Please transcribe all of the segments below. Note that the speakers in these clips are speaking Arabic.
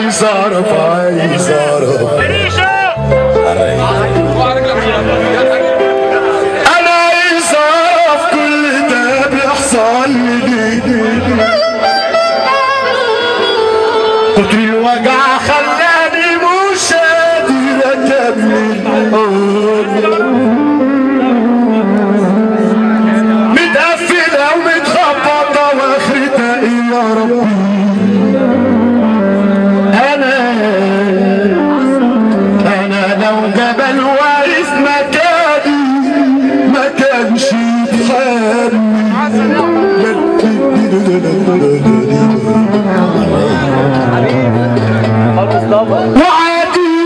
عايز اعرف انا عايز اعرف كل ده بيحصل لي كتر الوجع خلاني مش قادر اكمل متقفله ومتخبطه واخرتها ايه يا ربي انا لو جبل واقف مكاني ما كانش يتحمل وعادي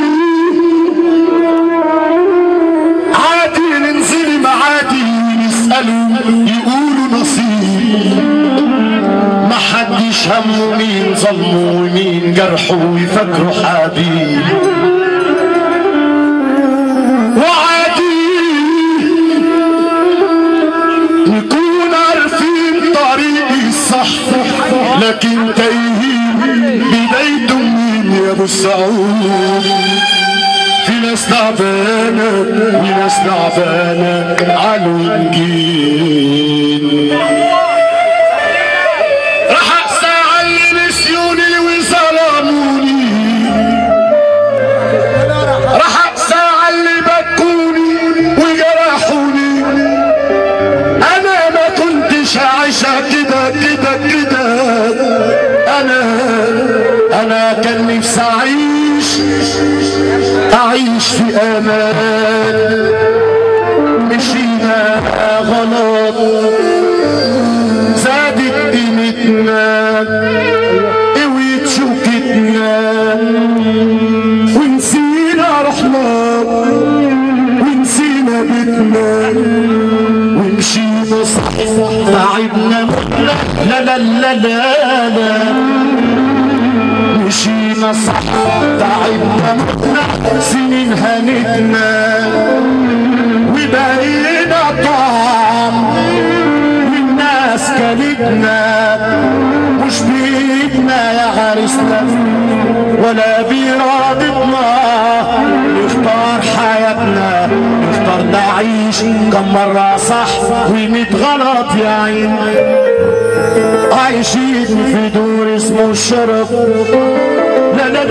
ننزل معادي نسألوا يقولوا نصيب محدش همه مين ظلمه ومين جرحه ويفكروا حبيب وعادي نكون عارفين طريقي الصح لكن تايهين بدايته مين يا ابو السعود في ناس تعبانه وناس تعبانه على الجين راح اقسى على اللي نسيوني وظلموني راح اقسى على اللي بكوني وجرحوني انا ما كنتش عايشه كده انا كان نفسي اعيش في امان مشينا غلط زادت قيمتنا قويت شوكتنا ونسينا روحنا ونسينا بيتنا ومشينا صح تعبنا لا لا لا لا لا مشينا صح تعبنا سنين هنتنا وبقينا طعم والناس كلتنا مش بإيدنا يا عريسنا ولا بإرادتنا نختار حياتنا نختار نعيش كم مرة صح وميت غلط يا عين عايشين في دور اسمه الشرف لا لا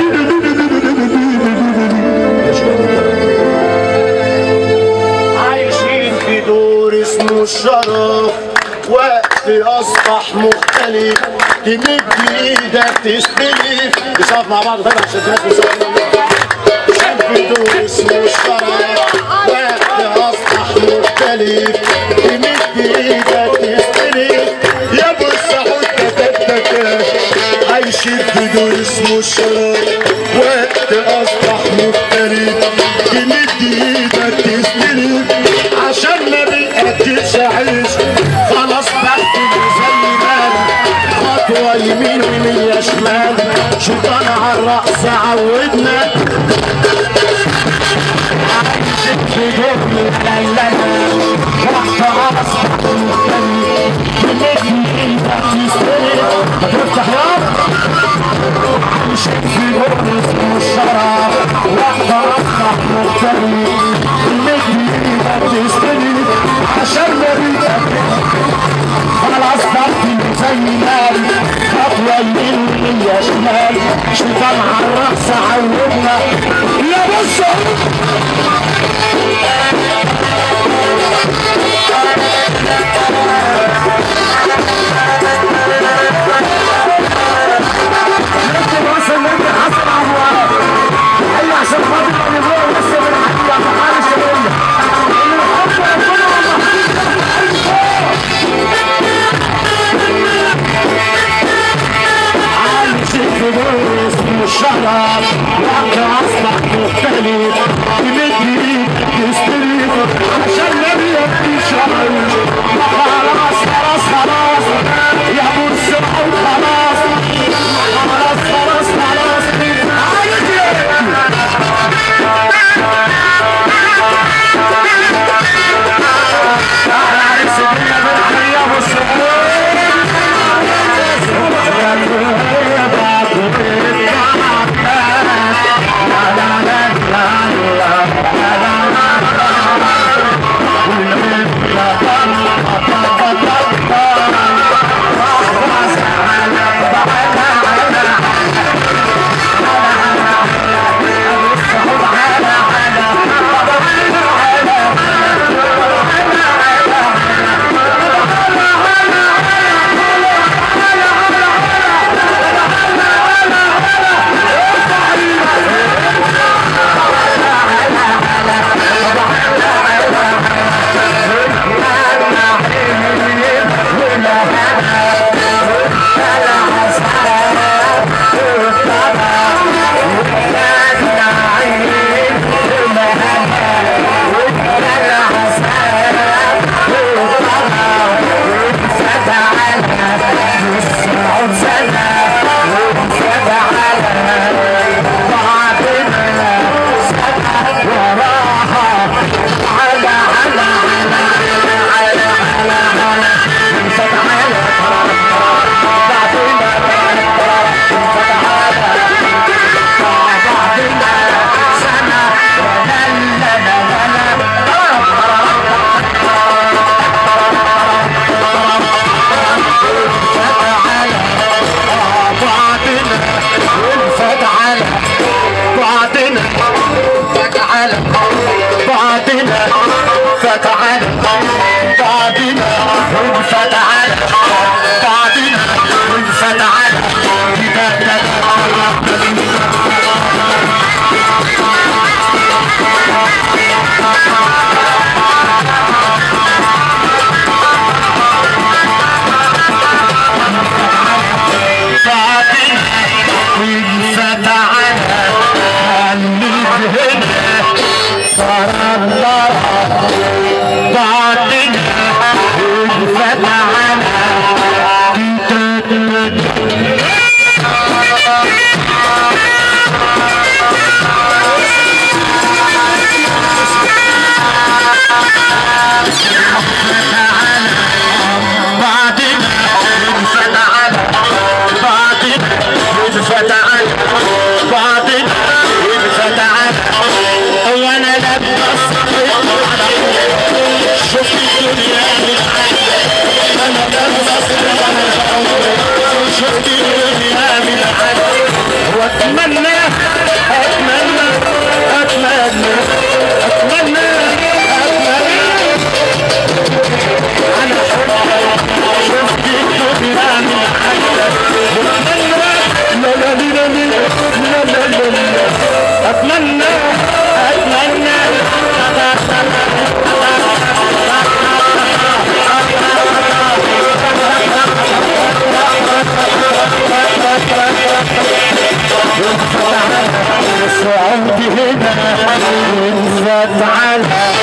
عايشين في دور اسمه الشرف وقت اصبح مختلف تمد ايدك تستلف نصف مع بعض طبعا عشان الناس عايشين في دور اسمه الشرف وقت اصبح مختلف تمد ايدك تستلف يا ابو السعود عايشين في دور اسمه الشرف وقت اصبح مختلف تمد ايدك تستلف عشان ما بنأكلش عيش خلاص بختم زي مال خطوه يمين ومية شمال شيطان على الرأس عودنا عايشين في دور الليلة وقت اصبح مختلف هتفتح يا مش في الوقت اسمه الشرف وقت اصبح مختلف المجد ايدك تستلف عشان ما بيتك خلاص بختم زي مال خطوه يمين ومية شمال شيطان على الرأس عودنا يا بص عشان خاطر النبوة ولسه من حد يا فحال الشرعية اللي الحب ربنا عايش في دور اسمه الشرف وقت اصبح مختلف بعدنا فتعالى بعدنا فتعالى بعدنا فتعالى تعالى